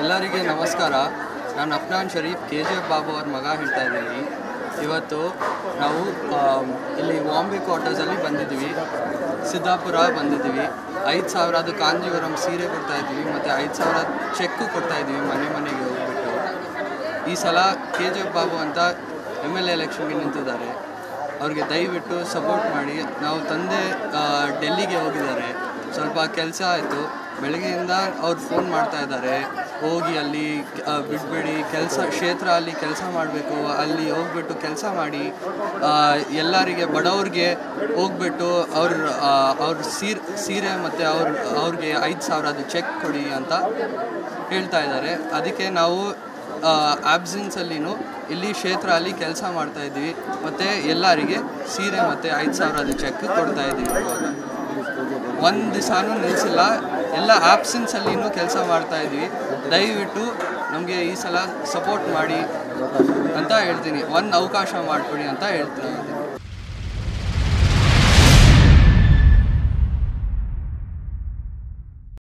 ಎಲ್ಲರಿಗೆ ನಮಸ್ಕಾರ. ನಾನು ಅಫ್ನಾನ್ ಶರೀಫ್ KGF ಬಾಬು ಅವ್ರ ಮಗ ಹೇಳ್ತಾ ಇದ್ದೀನಿ. ಇವತ್ತು ನಾವು ಇಲ್ಲಿ ಬಾಂಬೆ ಕ್ವಾರ್ಟರ್ಸಲ್ಲಿ ಬಂದಿದ್ದೀವಿ, ಸಿದ್ದಾಪುರ ಬಂದಿದ್ದೀವಿ. 5,000 ಕಾಂಜೀವರಂ ಸೀರೆ ಕೊಡ್ತಾಯಿದ್ದೀವಿ ಮತ್ತು 5,000 ಚೆಕ್ಕು ಕೊಡ್ತಾಯಿದ್ದೀವಿ ಮನೆಗೆ ಹೋಗ್ಬಿಟ್ಟು. ಈ ಸಲ KGF ಬಾಬು ಅಂತ MLA ಎಲೆಕ್ಷನ್ಗೆ ನಿಂತಿದ್ದಾರೆ. ಅವ್ರಿಗೆ ದಯವಿಟ್ಟು ಸಪೋರ್ಟ್ ಮಾಡಿ. ನಾವು ತಂದೆ ಡೆಲ್ಲಿಗೆ ಹೋಗಿದ್ದಾರೆ, ಸ್ವಲ್ಪ ಕೆಲಸ ಆಯಿತು. ಬೆಳಗ್ಗೆಯಿಂದ ಅವ್ರು ಫೋನ್ ಮಾಡ್ತಾ ಇದ್ದಾರೆ, ಹೋಗಿ ಅಲ್ಲಿ ಬಿಡಬೇಡಿ, ಕ್ಷೇತ್ರ ಅಲ್ಲಿ ಕೆಲಸ ಮಾಡಬೇಕು, ಅಲ್ಲಿ ಹೋಗ್ಬಿಟ್ಟು ಕೆಲಸ ಮಾಡಿ, ಎಲ್ಲರಿಗೆ ಬಡವ್ರಿಗೆ ಹೋಗ್ಬಿಟ್ಟು ಅವ್ರ ಸೀರೆ ಮತ್ತು ಅವ್ರಿಗೆ 5,000 ಚೆಕ್ ಕೊಡಿ ಅಂತ ಹೇಳ್ತಾ ಇದ್ದಾರೆ. ಅದಕ್ಕೆ ನಾವು ಆಬ್ಸೆನ್ಸಲ್ಲಿನೂ ಇಲ್ಲಿ ಕ್ಷೇತ್ರ ಅಲ್ಲಿ ಕೆಲಸ ಮಾಡ್ತಾಯಿದ್ದೀವಿ ಮತ್ತು ಎಲ್ಲರಿಗೆ ಸೀರೆ ಮತ್ತು 5,000 ಚೆಕ್ ಕೊಡ್ತಾಯಿದ್ದೀವಿ. ಒಂದು ದಿವಸನೂ ನಿಲ್ಲಿಸಿಲ್ಲ, ಎಲ್ಲ ಆಬ್ಸೆನ್ಸಲ್ಲಿನೂ ಕೆಲಸ ಮಾಡ್ತಾಯಿದ್ವಿ. ದಯವಿಟ್ಟು ನಮಗೆ ಈ ಸಲ ಸಪೋರ್ಟ್ ಮಾಡಿ ಅಂತ ಹೇಳ್ತೀನಿ, ಒಂದು ಅವಕಾಶ ಮಾಡಿಕೊಡಿ ಅಂತ ಹೇಳ್ತೀನಿ.